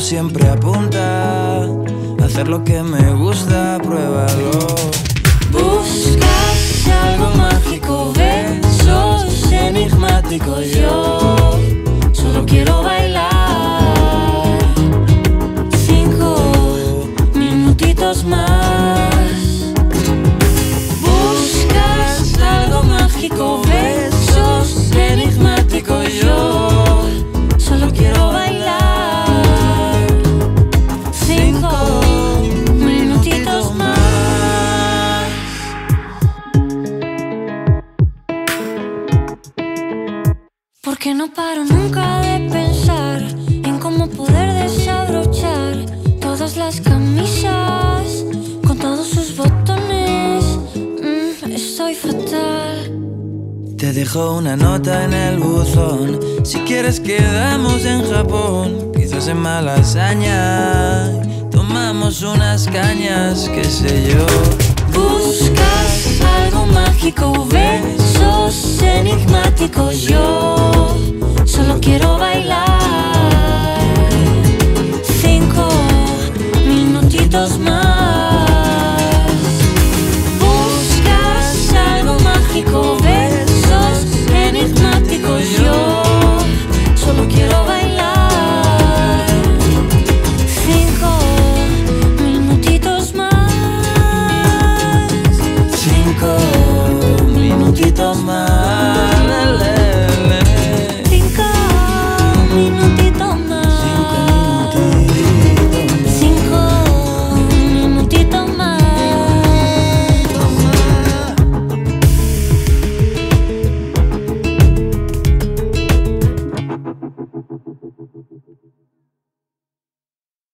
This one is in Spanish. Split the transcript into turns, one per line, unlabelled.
siempre apunta a hacer lo que me gusta, pruébalo.
Buscas algo mágico, besos enigmáticos. Yo solo quiero bailar 5 minutitos más. Buscas algo mágico, besos enigmáticos. Yo solo quiero bailar 5 minutitos más. Porque no paro nunca de pensar en cómo poder desabrochar todas las camisas con todos sus botones. Estoy fatal.
Te dejo una nota en el buzón. Si quieres quedamos en Japón, quizás en Malasaña tomamos unas cañas, qué sé yo.
Buscas algo mágico, besos enigmáticos. Yo solo quiero bailar